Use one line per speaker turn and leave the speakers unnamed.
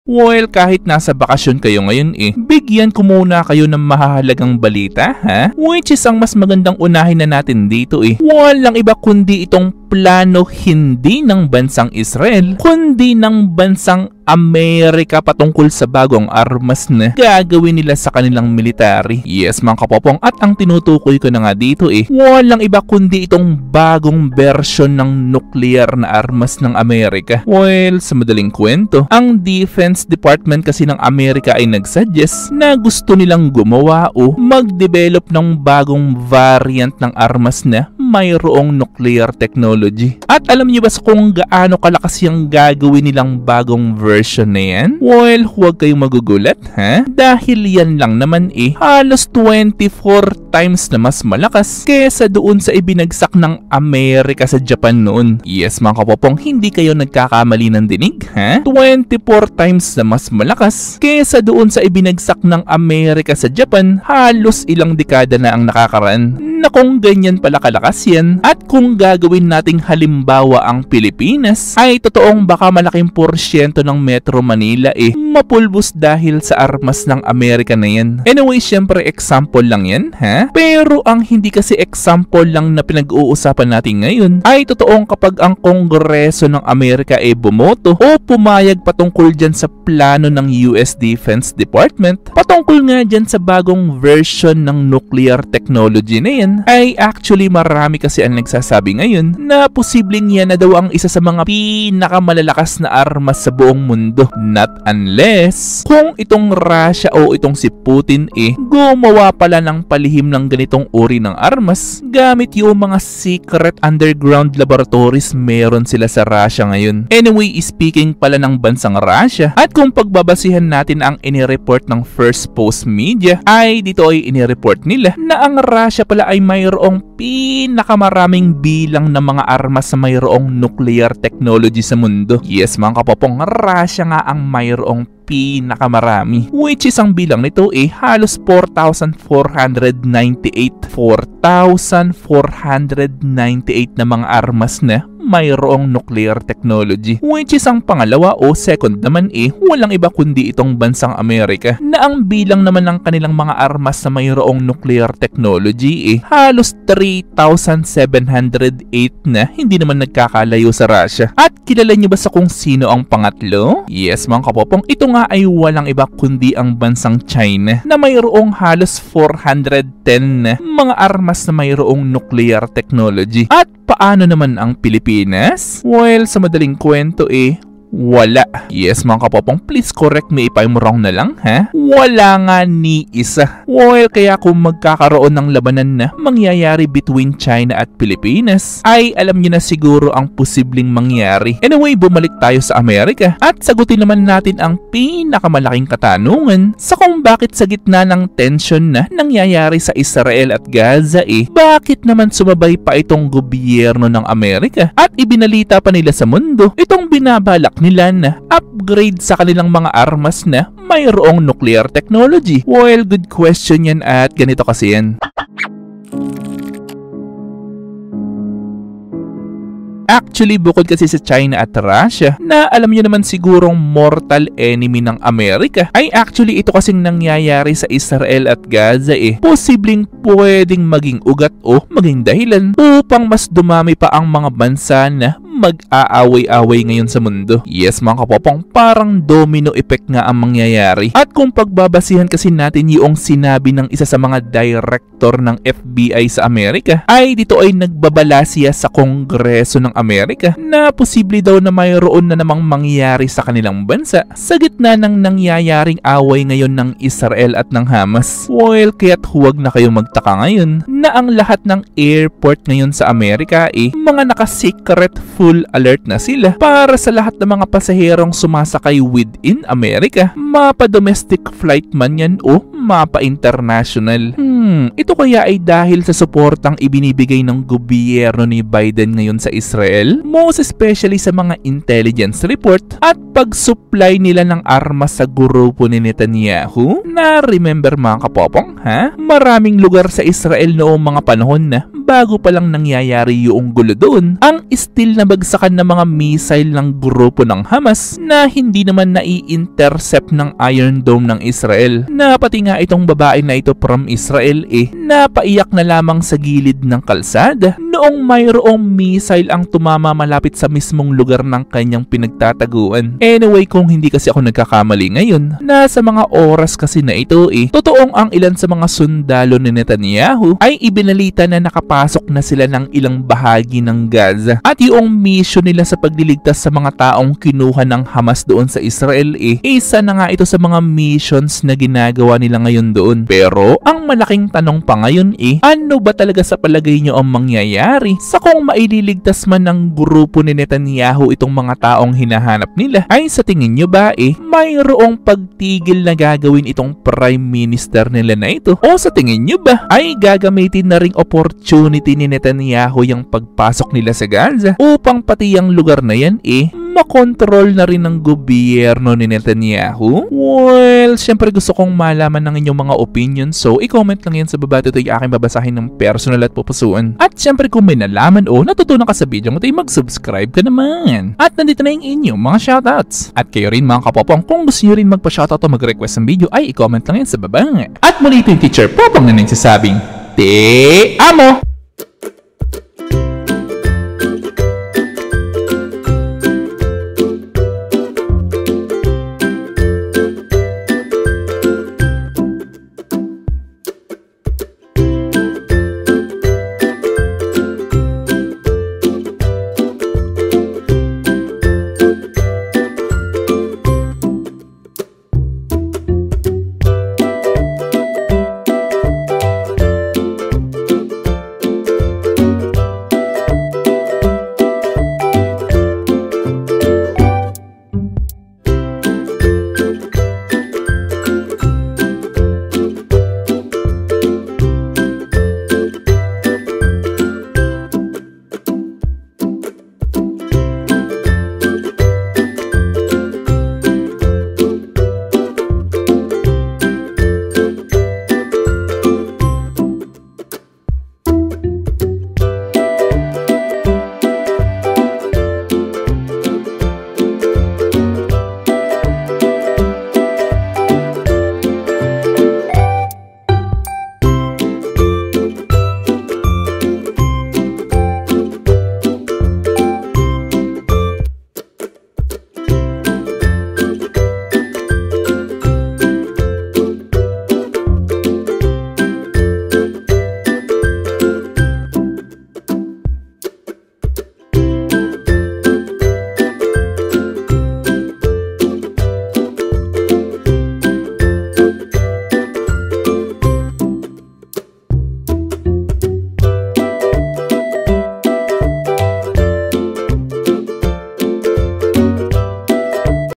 Well, kahit nasa bakasyon kayo ngayon bigyan ko muna kayo ng mahahalagang balita, ha? Which is ang mas magandang unahin na natin dito Walang iba kundi itong plano hindi ng bansang Israel, kundi ng bansang Amerika patungkol sa bagong armas na gagawin nila sa kanilang military. Yes mga kapopong, at ang tinutukoy ko na nga dito walang iba kundi itong bagong version ng nuclear na armas ng Amerika. Well, sa madaling kwento, ang Defense Department kasi ng Amerika ay nagsuggest na gusto nilang gumawa o mag-develop ng bagong variant ng armas na mayroong nuclear technology. At alam niyo ba kung gaano kalakas yung gagawin nilang bagong version na yan? Well, huwag kayong magugulat, ha? Dahil yan lang naman halos 24 times na mas malakas kesa doon sa ibinagsak ng Amerika sa Japan noon. Yes mga kapopong, hindi kayo nagkakamali ng dinig, ha? 24 times na mas malakas kesa doon sa ibinagsak ng Amerika sa Japan halos ilang dekada na ang nakakaraan. Na kung ganyan pala kalakas yan, at kung gagawin nating halimbawa ang Pilipinas, ay totoong baka malaking porsyento ng Metro Manila mapulbos dahil sa armas ng Amerika na yan. Anyway, syempre example lang yan, ha? Pero ang hindi kasi example lang na pinag-uusapan natin ngayon ay totoong kapag ang Kongreso ng Amerika bumoto o pumayag patungkol dyan sa plano ng US Defense Department patungkol nga dyan sa bagong version ng nuclear technology na yan, ay actually marami kasi ang nagsasabi ngayon na posibleng yan na daw ang isa sa mga pinakamalalakas na armas sa buong mundo. Not unless kung itong Russia o itong si Putin gumawa pala ng palihim ng ganitong uri ng armas gamit yung mga secret underground laboratories meron sila sa Russia ngayon. Anyway, speaking pala ng bansang Russia, at kung pagbabasihan natin ang inireport ng First Post Media, ay dito ay inireport nila na ang Russia pala ay mayroong pinakamaraming bilang ng mga armas na mayroong nuclear technology sa mundo. Yes mga kapopong, Russia nga ang mayroong pinakamarami, which is ang bilang nito halos 4,498 na mga armas na mayroong nuclear technology, which is ang pangalawa o second naman walang iba kundi itong bansang Amerika, na ang bilang naman ng kanilang mga armas na mayroong nuclear technology halos 3,708 na, hindi naman nagkakalayo sa Russia. At kilala niyo ba sa kung sino ang pangatlo? Yes mga kapopong, ito nga ay walang iba kundi ang bansang China, na mayroong halos 410 na mga armas na mayroong nuclear technology. At paano naman ang Pilipinas? Well, sa madaling kwento wala. Yes mga kapopong, please correct me if I'm wrong na lang, ha? Wala nga ni isa. Well, kaya kung magkakaroon ng labanan na mangyayari between China at Pilipinas, ay alam niyo na siguro ang posibleng mangyari. Anyway, bumalik tayo sa Amerika at sagutin naman natin ang pinakamalaking katanungan sa kung bakit sa gitna ng tension na nangyayari sa Israel at Gaza bakit naman sumabay pa itong gobyerno ng Amerika at ibinalita pa nila sa mundo itong binabalak nila na upgrade sa kanilang mga armas na mayroong nuclear technology. Well, good question yan, at ganito kasi yan. Actually, bukod kasi sa China at Russia, na alam niyo naman sigurong mortal enemy ng Amerika, ay actually ito kasing nangyayari sa Israel at Gaza posibleng pwedeng maging ugat o maging dahilan upang mas dumami pa ang mga bansa na mag-aaway-away ngayon sa mundo. Yes mga kapopong, parang domino effect nga ang mangyayari. At kung pagbabasihan kasi natin yung sinabi ng isa sa mga director ng FBI sa Amerika, ay dito ay nagbabala siya sa Kongreso ng Amerika na posible daw na mayroon na namang mangyayari sa kanilang bansa sa gitna ng nangyayaring away ngayon ng Israel at ng Hamas. Well, kaya't huwag na kayong magtaka ngayon na ang lahat ng airport ngayon sa Amerika mga naka-secret full alert na sila para sa lahat ng mga pasaherong sumasakay within Amerika, mapa-domestic flight man yan o mapa-international. Ito kaya ay dahil sa suportang ibinibigay ng gobyerno ni Biden ngayon sa Israel, most especially sa mga intelligence report at pag-supply nila ng armas sa grupo ni Netanyahu. Na remember mga kapopong, ha? Maraming lugar sa Israel noong mga panahon na bago pa lang nangyayari yung gulo doon, ang still na bagsakan ng mga missile ng grupo ng Hamas na hindi naman nai-intercept ng Iron Dome ng Israel. Na pati nga itong babae na ito from Israel napaiyak na lamang sa gilid ng kalsada noong mayroong missile ang tumama malapit sa mismong lugar ng kanyang pinagtataguan. Anyway, kung hindi kasi ako nagkakamali ngayon, nasa mga oras kasi na ito totoong ang ilan sa mga sundalo ni Netanyahu ay ibinalita na nakapasok na sila ng ilang bahagi ng Gaza. At yung mission nila sa pagliligtas sa mga taong kinuha ng Hamas doon sa Israel isa na nga ito sa mga missions na ginagawa nila ngayon doon. Pero ang malaking tanong pa ngayon ano ba talaga sa palagay nyo ang mangyayari sa kung maililigtas man ng grupo ni Netanyahu itong mga taong hinahanap nila? Ay sa tingin nyo ba mayroong pagtigil na gagawin itong Prime Minister nila na ito? O sa tingin nyo ba ay gagamitin na ring opportunity ni Netanyahu yung pagpasok nila sa Gaza upang pati yung lugar na yan makontrol na rin ng gobyerno ni Netanyahu? Well, syempre gusto kong malaman ng inyong mga opinion, so i-comment lang yan sa baba. Ito yung aking babasahin ng personal at pupusuan. At syempre kung may nalaman o natutunan ka sa video mo, mag-subscribe ka naman. At nandito na yung inyong mga shoutouts. At kayo rin mga kapopong, kung gusto nyo rin magpa-shoutout o mag-request ng video, ay i-comment lang yan sa baba. At muli ito yung teacher Popong na nagsasabing, Te Amo!